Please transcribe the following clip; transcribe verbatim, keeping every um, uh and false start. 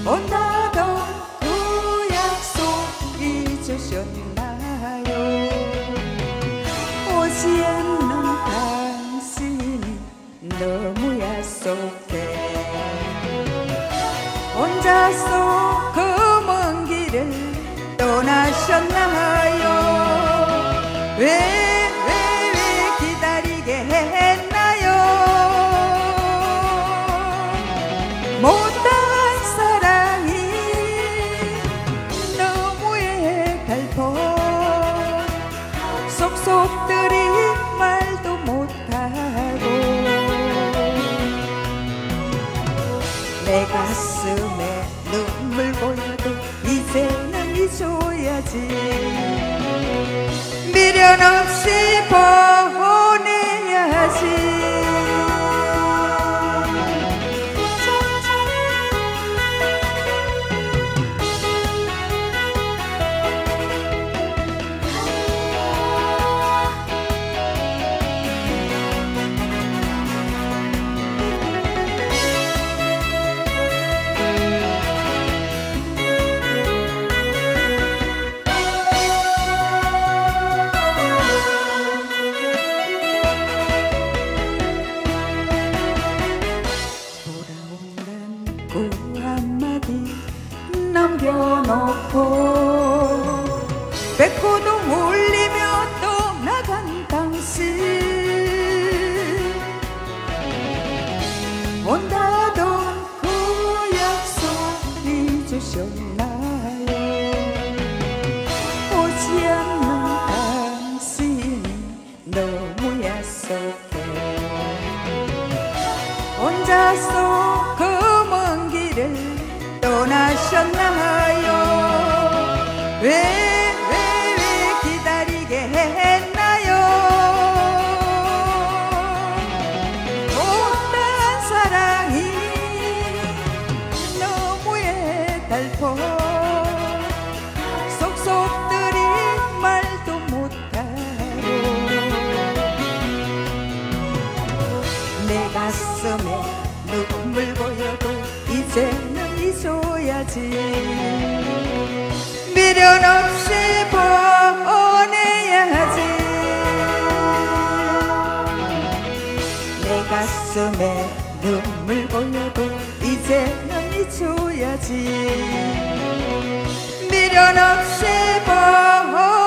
온다던 그 약속 잊으셨나요? 오지 않는 당신이 너무 약속해 혼자서 그 먼 길을 떠나셨나요? 왜, 왜, 왜 기다리게 했나요? 못다한 사랑이 너무의 달포 속속들이 말도 못하고 내 가슴에 눈물 보여도 이제는 잊어야지 미련 없이 보내야지 그 한마디 남겨놓고 백호도 울리며 떠나간 당신 온다던 그 약속 잊으셨나요? 오지 않는 당신이 너무 약속해 혼자서 그 떠나셨나요? 왜, 왜, 왜 기다리게 했나요? 못다한 사랑이 너무의 달포 속속들이 말도 못하고 내 가슴에 눈물 보여도 이제는 잊어야지 미련 없이 보내야지 내 가슴에 눈물 보여도 이제는 잊어야지 미련 없이 보내야지